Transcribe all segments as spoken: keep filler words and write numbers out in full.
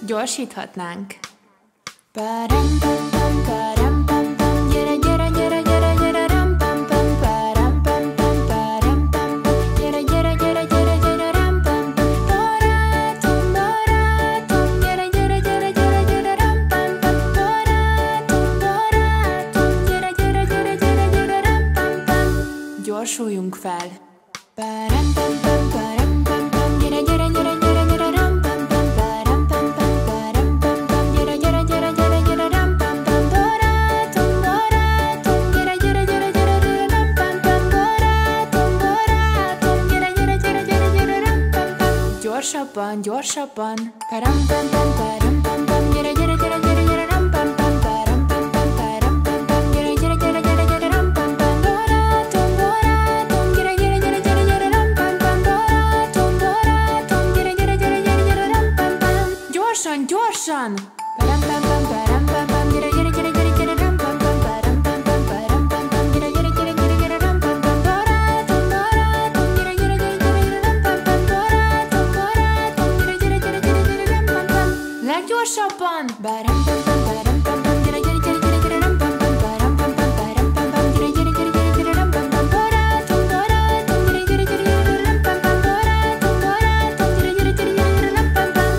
Gyorsíthatnánk. Param pam pam param pam pam, gyere gyere gyere gyere gyere ram pam pam, param pam pam param pam pam, gyere gyere gyere gyere gyere ram pam pam, barátom barátom, gyere gyere gyere gyere gyere ram pam pam, barátom barátom, gyere gyere gyere gyere gyere ram pam pam. Gyorsuljunk fel. Param pam pam param pam pam, gyere gyere gyere gyere gyere ram pam pam, param pam pam param pam pam, gyere gyere gyere gyere gyere ram pam pam, barátom barátom, gyere gyere gyere gyere gyere ram pam pam, barátom barátom, gyere gyere gyere gyere gyere ram pam pam. Gyorsabban, gyorsabban. Param pam pam param pam pam, gyere gyere gyere gyere gyere ram pam pam, param pam pam param pam pam, gyere gyere gyere gyere gyere ram pam pam, barátom barátom, gyere gyere gyere gyere gyere ram pam pam, barátom barátom, gyere gyere gyere gyere gyere ram pam pam. Gyorsan, gyorsan. Param pam pam param pam pam, gyere gyere gyere gyere gyere ram pam pam, param pam pam param pam pam, gyere gyere gyere gyere gyere ram pam pam, barátom barátom, gyere gyere gyere gyere gyere ram pam pam, barátom barátom, gyere gyere gyere gyere gyere ram pam pam. Leggyorsabban. Param pam pam param pam pam, gyere gyere gyere gyere gyere ram pam pam, param pam pam param pam pam, gyere gyere gyere gyere gyere ram pam pam, barátom barátom, gyere gyere gyere gyere ram pam pam, barátom barátom, gyere gyere gyere gyere ram pam pam.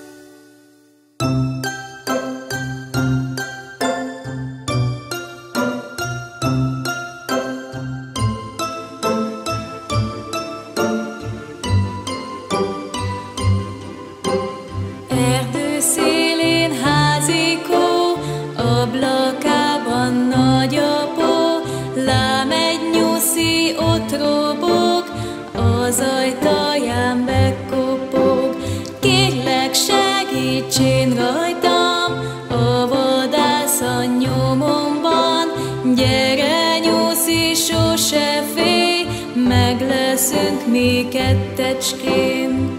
Erdő szélén házikó, ablakában nagyapó, lám egy nyuszi ott robog, az ajtaján bekopog. Kérlek, segíts én rajtam, a vadász a nyomomban. Gyere, nyuszi, sose félj, meg leszünk mi kettecskén.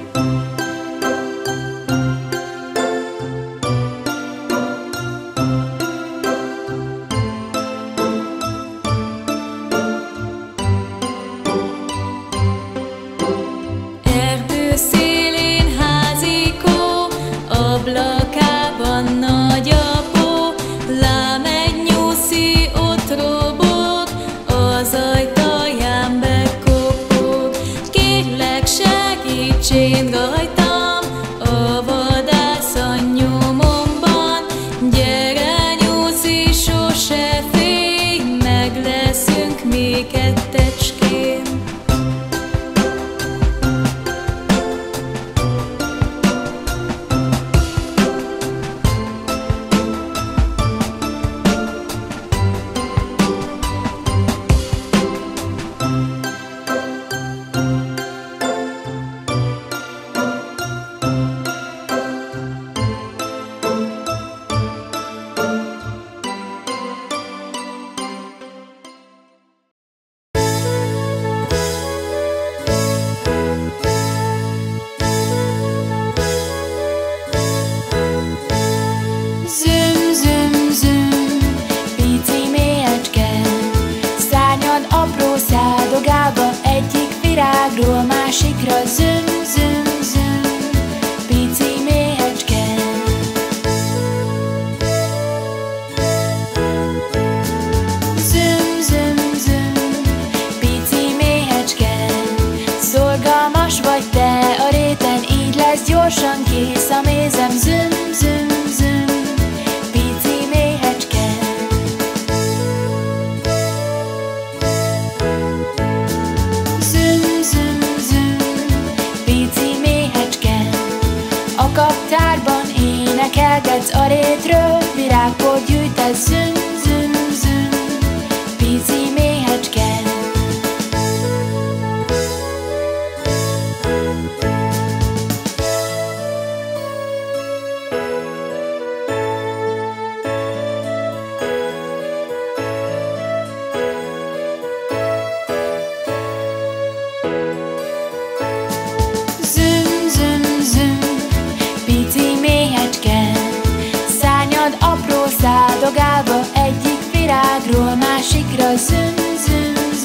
Erdő szélén házikó, ablakában nagyapó, lám egy nyuszi ott robog, az ajtaján bekopog. Kérlek, segíts én rajtam, a vadász a nyomomban. Gyere, nyuszi, sose félj, meg leszünk mi kettecskén. Züm, züm, züm, pici méhecske, szárnyad apró szádogába, egyik virágról másikra. Züm, züm, züm, pici méhecske. Züm, züm, züm, pici méhecske, szorgalmas vagy te a réten, így lesz gyorsan kész a mézem. Züm, züm, züm, pici méhecske. Züm, züm, züm, pici méhecske, a kaptárban énekelgetsz a rétről, virágport gyűjtesz. Züm, züm, züm, pici méhecske. Züm, züm, züm, pici méhecske, szárnyad apró szádogába, egyik virágról másikra. Züm, züm,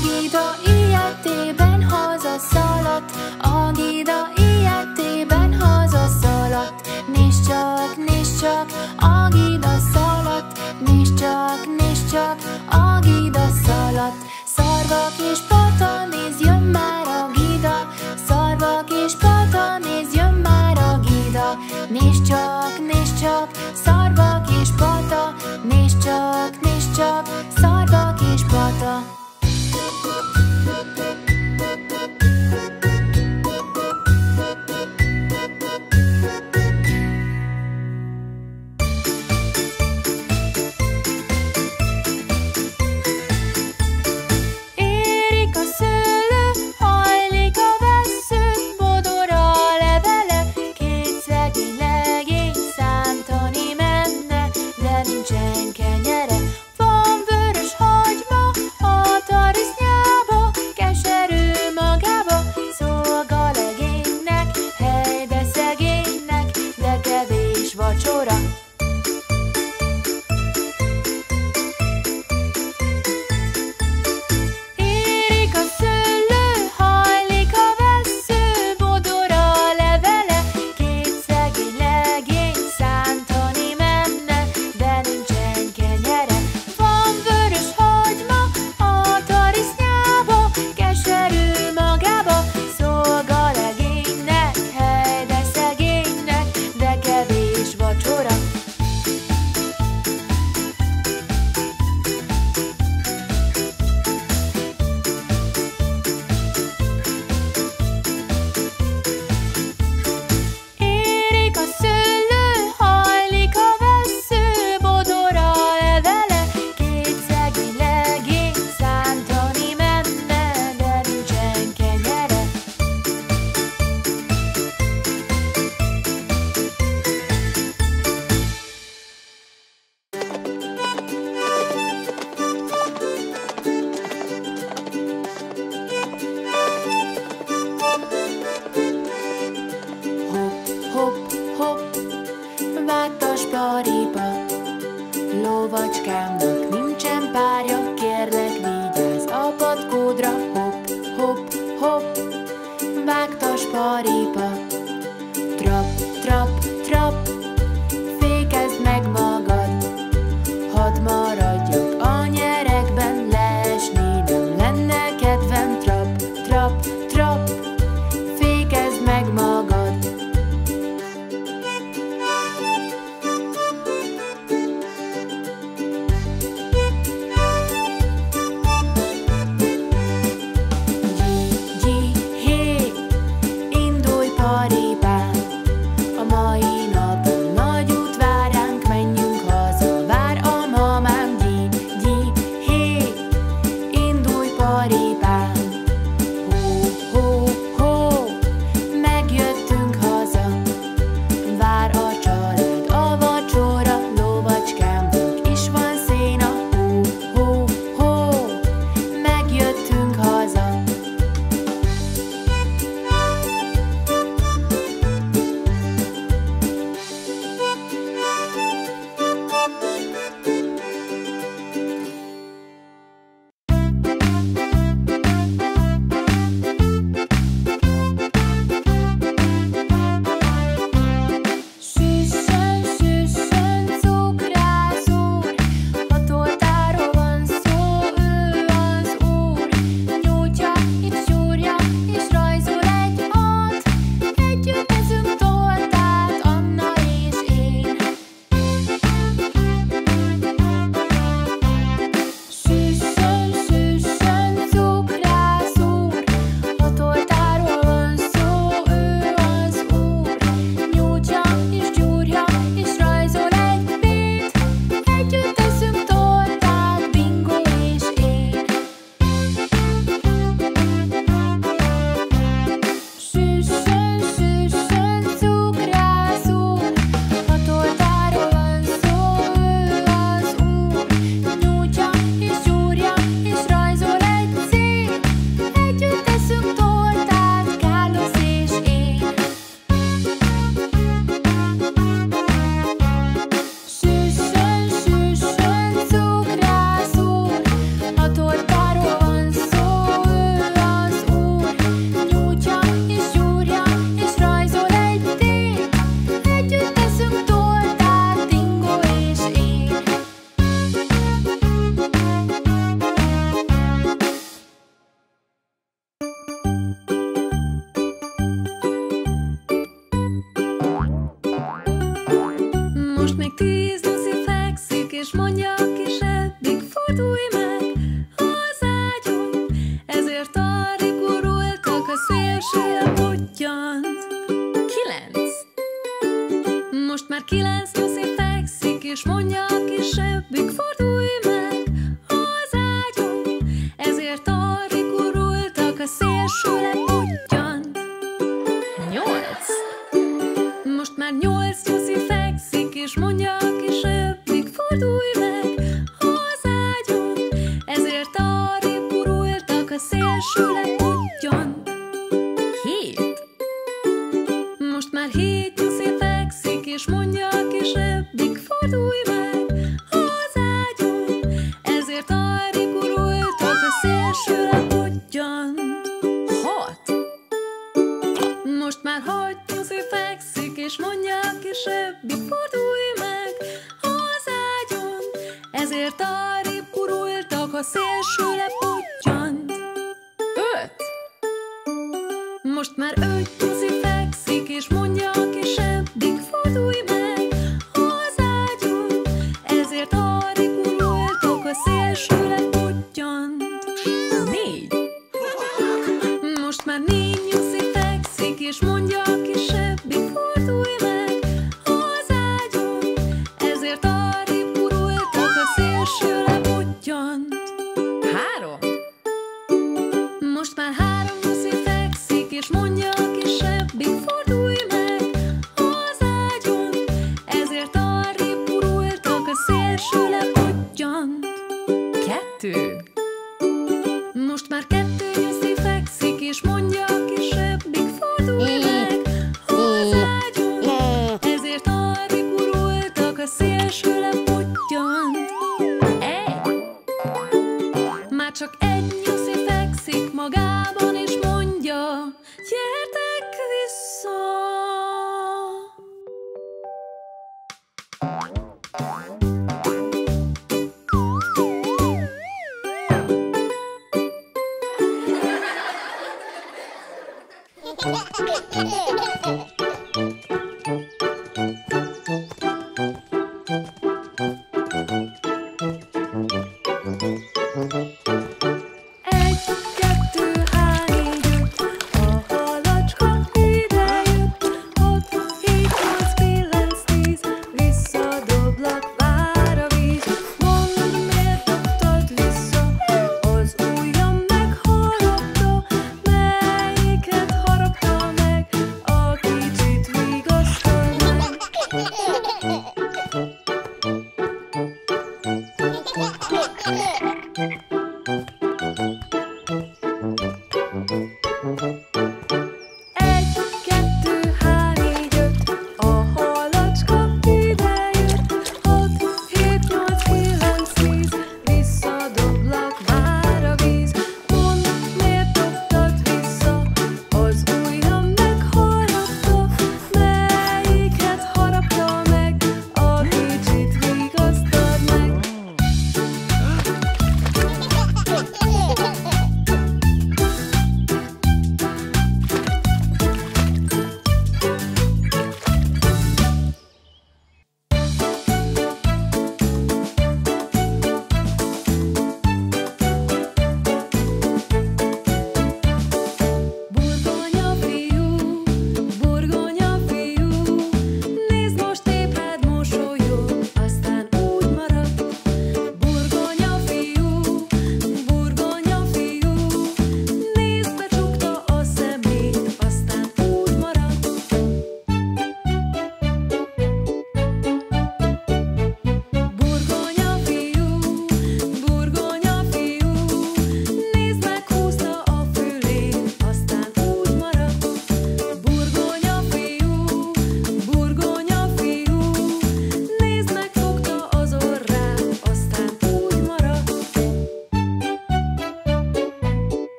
Agida ilyetében hazaszaladt, Agida ilyetében hazaszaladt. Nézd csak, nézd csak, Agida szaladt, nézd csak, nézd csak, Agida szaladt. Szarvak és pata, nézd, jön már Agida, szarvak és pata, nézd, jön már Agida. Nézd csak, nézd csak, szarvak és pata, nézd csak, nézd csak, szarvak és pata. Érik a szőlő, hajlik a vessző, bodor a levele, két szegény legény szántani menne, de nincsen kenyere. Van vörös hagyma a tarisznyába, fordulj meg az ágyon, ezért arrébb gurultak, a szélsőre pottyant. Kilenc. Most már kilenc nyuszi fekszik, és mondja a kisebbik, fordulj meg az ágyon, ezért arrébb gurultak, a szélsőre pottyant. Nyolc. Most már nyolc nyuszi fekszik, és mondja a kisebbik, fordulj meg az ágyon, ezért arrébb gurultak, a szélsőre pottyant. Hét. Most már hét nyuszi fekszik, és mondja a kisebbik, fordulj meg az ágyon, ezért arrébb gurultak, a szélsőre pottyant. Hat. Most már hat nyuszi fekszik, és mondja a kisebbik, fordulj meg az ágyon, ezért arrébb gurultak, a szélsőre pottyant. Öt. Most már öt nyuszi fekszik, és mondja a kisebbik, fordulj meg az ágyon, ezért arrébb gurultak, a szélsőre pottyant. Négy. Most már négy nyuszi fekszik, és mondja a kisebbik, fordulj meg az ágyon, ezért arrébb gurultak, a szélsőre pottyant. Három. Most már három nyuszi fekszik, és mondja a kisebbik, fordulj meg az ágyon, ezért arrébb gurultak, a szélsőre pottyant. Kettő. Most már kettő nyuszi fekszik, és mondja a kisebbik, fordulj meg az ágyon, ezért arrébb gurultak, a szélsőre pottyant. Egy. Már csak egy nyuszi fekszik magában, és mondja, gyertek vissza. Egy, kettő, há, négy, öt, a halacska idejött. Hat, hét, nyolc, kilenc, tíz, visszadoblak, vár a víz. Mondd, miért dobtad vissza, az ujjam megharapta. Melyiket harapta meg, a kicsit vigasztal meg.